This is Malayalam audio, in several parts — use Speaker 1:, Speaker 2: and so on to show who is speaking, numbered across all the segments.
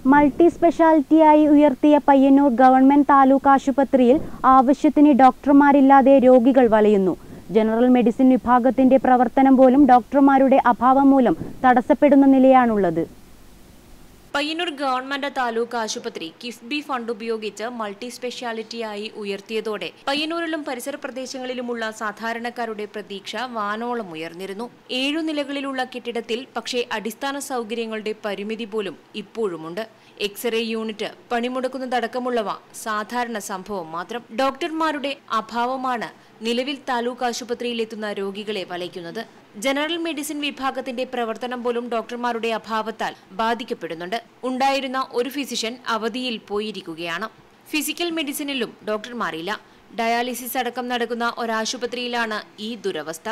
Speaker 1: മൾട്ടി സ്പെഷ്യാലിറ്റിയായി ഉയർത്തിയ പയ്യന്നൂർ ഗവൺമെന്റ് താലൂക്ക് ആശുപത്രിയിൽ ആവശ്യത്തിന് ഡോക്ടർമാരില്ലാതെ രോഗികൾ വലയുന്നു. ജനറൽ മെഡിസിൻ വിഭാഗത്തിന്റെ പ്രവർത്തനം പോലും ഡോക്ടർമാരുടെ അഭാവം മൂലം തടസ്സപ്പെടുന്ന നിലയാണുള്ളത്.
Speaker 2: പയ്യന്നൂർ ഗവൺമെന്റ് താലൂക്ക് ആശുപത്രി കിഫ്ബി ഫണ്ട് ഉപയോഗിച്ച് മൾട്ടി സ്പെഷ്യാലിറ്റിയായി ഉയർത്തിയതോടെ പയ്യന്നൂരിലും പരിസര പ്രദേശങ്ങളിലുമുള്ള സാധാരണക്കാരുടെ പ്രതീക്ഷ വാനോളം ഉയർന്നിരുന്നു. 7 നിലകളിലുള്ള കെട്ടിടത്തിൽ പക്ഷേ അടിസ്ഥാന സൗകര്യങ്ങളുടെ പരിമിതി പോലും ഇപ്പോഴുമുണ്ട്. എക്സ്റേ യൂണിറ്റ് പണിമുടക്കുന്നതടക്കമുള്ളവ സാധാരണ സംഭവം മാത്രം. ഡോക്ടർമാരുടെ അഭാവമാണ് നിലവിൽ താലൂക്ക് ആശുപത്രിയിലെത്തുന്ന രോഗികളെ വലയ്ക്കുന്നത്. ജനറൽ മെഡിസിൻ വിഭാഗത്തിന്റെ പ്രവർത്തനം പോലും ഡോക്ടർമാരുടെ അഭാവത്താൽ ബാധിക്കപ്പെടുന്നുണ്ട്. ഉണ്ടായിരുന്ന ഒരു ഫിസിഷ്യൻ അവധിയിൽ പോയിരിക്കുകയാണ്. ഫിസിക്കൽ മെഡിസിനിലും ഡോക്ടർമാരില്ല. ഡയാലിസിസ് അടക്കം നടക്കുന്ന ഒരാശുപത്രിയിലാണ് ഈ ദുരവസ്ഥ.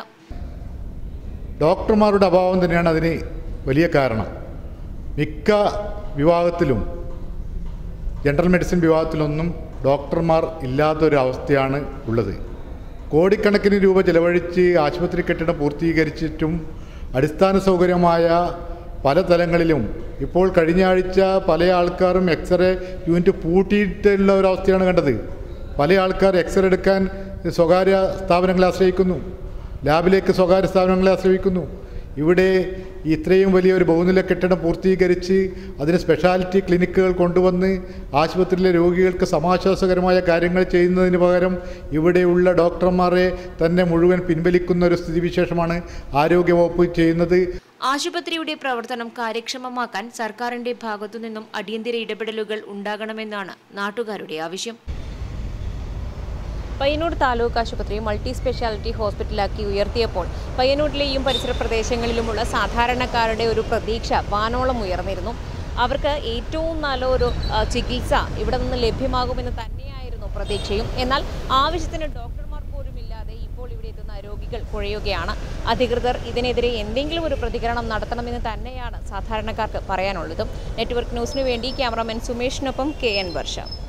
Speaker 3: ഡോക്ടർമാരുടെ അഭാവം തന്നെയാണ് അതിന് വലിയ കാരണം. മിക്ക വിഭാഗത്തിലും ജനറൽ മെഡിസിൻ വിഭാഗത്തിലൊന്നും ഡോക്ടർമാർ ഇല്ലാത്തൊരവസ്ഥയാണ് ഉള്ളത്. കോടിക്കണക്കിന് രൂപ ചെലവഴിച്ച് ആശുപത്രി കെട്ടിടം പൂർത്തീകരിച്ചിട്ടും അടിസ്ഥാന സൗകര്യമായ പല തലങ്ങളിലും ഇപ്പോൾ കഴിഞ്ഞ ആഴ്ച പല ആൾക്കാരും എക്സ്റേ യൂണിറ്റ് പൂട്ടിയിട്ടുള്ള ഒരവസ്ഥയാണ് കണ്ടത്. പല ആൾക്കാർ എക്സ്റേ എടുക്കാൻ സ്വകാര്യ സ്ഥാപനങ്ങളെ ആശ്രയിക്കുന്നു, ലാബിലേക്ക് സ്വകാര്യ സ്ഥാപനങ്ങളെ ആശ്രയിക്കുന്നു. ഇവിടെ ഇത്രയും വലിയൊരു ബഹുനില കെട്ടിടം പൂർത്തീകരിച്ച് അതിന് സ്പെഷ്യാലിറ്റി ക്ലിനിക്കുകൾ കൊണ്ടുവന്ന് ആശുപത്രിയിലെ രോഗികൾക്ക് സമാശ്വാസകരമായ കാര്യങ്ങൾ ചെയ്യുന്നതിന് പകരം ഇവിടെയുള്ള ഡോക്ടർമാരെ തന്നെ മുഴുവൻ പിൻവലിക്കുന്ന ഒരു സ്ഥിതിവിശേഷമാണ് ആരോഗ്യവകുപ്പ് ചെയ്യുന്നത്.
Speaker 2: ആശുപത്രിയുടെ പ്രവർത്തനം കാര്യക്ഷമമാക്കാൻ സർക്കാരിന്റെ ഭാഗത്തുനിന്നും അടിയന്തര ഇടപെടലുകൾ ഉണ്ടാകണമെന്നാണ് നാട്ടുകാരുടെ ആവശ്യം. പയ്യന്നൂർ താലൂക്ക് ആശുപത്രി മൾട്ടി സ്പെഷ്യാലിറ്റി ഹോസ്പിറ്റലാക്കി ഉയർത്തിയപ്പോൾ പയ്യന്നൂരിലെയും പരിസര പ്രദേശങ്ങളിലുമുള്ള സാധാരണക്കാരുടെ ഒരു പ്രതീക്ഷ വാനോളം ഉയർന്നിരുന്നു. അവർക്ക് ഏറ്റവും നല്ലൊരു ചികിത്സ ഇവിടെ നിന്ന് ലഭ്യമാകുമെന്ന് തന്നെയായിരുന്നു പ്രതീക്ഷയും. എന്നാൽ ആവശ്യത്തിന് ഡോക്ടർമാർ പോലും ഇല്ലാതെ ഇപ്പോൾ ഇവിടെ എത്തുന്ന രോഗികൾ കുഴയുകയാണ്. അധികൃതർ ഇതിനെതിരെ എന്തെങ്കിലും ഒരു പ്രതികരണം നടത്തണമെന്ന് തന്നെയാണ് സാധാരണക്കാർക്ക് പറയാനുള്ളതും. നെറ്റ്വർക്ക് ന്യൂസിനു വേണ്ടി ക്യാമറാമാൻ സുമേഷിനൊപ്പം KN വർഷ.